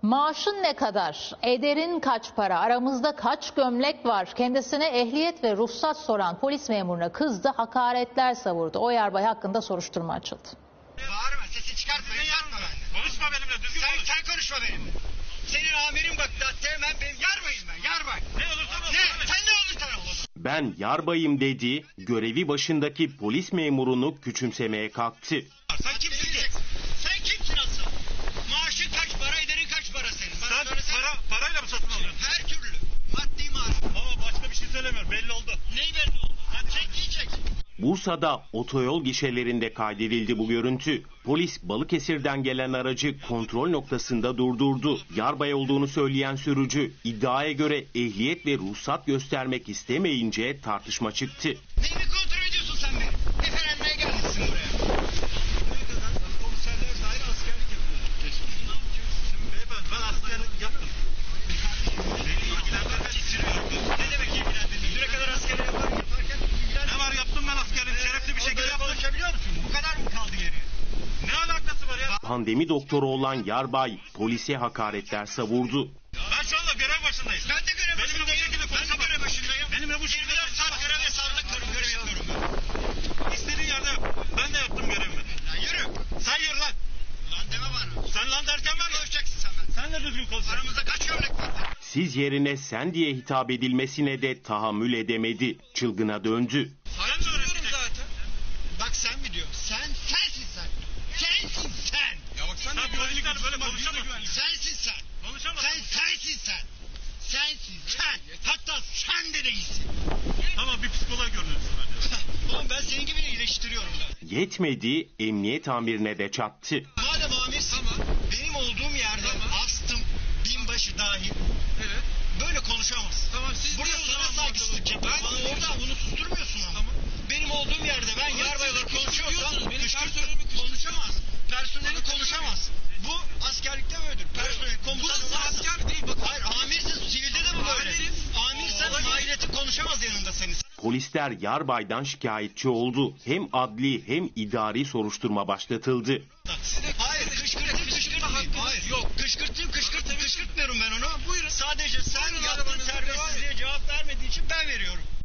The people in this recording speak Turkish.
Maaşın ne kadar? Ederin kaç para? Aramızda kaç gömlek var? Kendisine ehliyet ve ruhsat soran polis memuruna kızdı, hakaretler savurdu. O yarbay hakkında soruşturma açıldı. Bağırma, sesi çıkartma, yapma benden. Konuşma benimle, düzgün konuş. Sen konuşma benimle. Senin amirin bak, hemen benim yarbayım ben, yarbay. Ne olursan olsun. Sen ne olursan olsun. Ben yarbayım dedi, görevi başındaki polis memurunu küçümsemeye kalktı. Sen kimsin ki? Sen kimsin asıl? Maaşın kaç para, ederin kaç para senin? Bana Sen parayla mı satın alıyorsun? her türlü. Maddi manevi. Ama başka bir şey söylemiyorum, belli oldu. Neyi belli oldu? Hadi çek. Bursa'da otoyol gişelerinde kaydedildi bu görüntü. Polis Balıkesir'den gelen aracı kontrol noktasında durdurdu. Yarbay olduğunu söyleyen sürücü iddiaya göre ehliyet ve ruhsat göstermek istemeyince tartışma çıktı. Neyini kontrol ediyorsun sen beni? Efendim gelmişsin buraya. Komiserler daire askerlik yapıyorsun. Ne yapıyorsun? Beyefendi ben askerlik yaptım. Beni ilgilendirmez. Ne demek ilgilendirdin? Düne kadar askerlik yaparken Ne var, yaptım ben askerliğimi, şerefli bir şekilde yaptım. konuşabiliyor musun? Bu kadar mı kaldı geriye? Ne alakası var ya? Pandemi doktoru olan yarbay polise hakaretler savurdu. Ben şu anda görev başındayım. Ben de görev Benimle bu başındayım. şekilde Ben de konuşamam. görev başındayım. Benimle bu şekilde 24 saat görev ve sağlık görev yapıyorum ben. İstediğin yerde yap. Ben de yaptım görevimi. Lan yürü. Sen yürü lan. Lan deme bana. Sen lan derken var ya. Konuşacaksın sen ben. Sen de düzgün konuş. Aramızda kaç gömlek var? Siz yerine sen diye hitap edilmesine de tahammül edemedi. Çılgına döndü. Sen de öğreteceksin. Zaten. Bak sen mi diyor? Sensin sen. Sensin sen. Ya bak Sen polisler böyle konuşamazsın. Sensin sen. Konuşamazsın. Sensin sen. Sensin sen. Hatta sen de değilsin. Tamam, bir psikoloğa görünürsün bence. Oğlum ben senin gibi iyileştiriyorum ben. Yetmedi, emniyet amirine de çattı. Madem amirsin benim olduğum yerde astım binbaşı dahil böyle konuşamaz. Burada sana saygısızlık yapar. Bana orada bunu susturmuyorsun ama. Benim olduğum yerde ben yarbayla konuşuyorsam konuşamaz. Personeli konuşamaz. Bu askerlikte böyledir. Personel komutanı asker değil. Bak, hayır amirsin, sivilde de bu böyle. Amirsen aileti konuşamaz yanında senin. Polisler yarbaydan şikayetçi oldu. Hem adli hem idari soruşturma başlatıldı. Hayır kışkırtmayın. Hayır yok kışkırtmıyorum ben onu. Buyurun. Sadece sen yaptığın terbiyesizliğe cevap vermediği için ben veriyorum.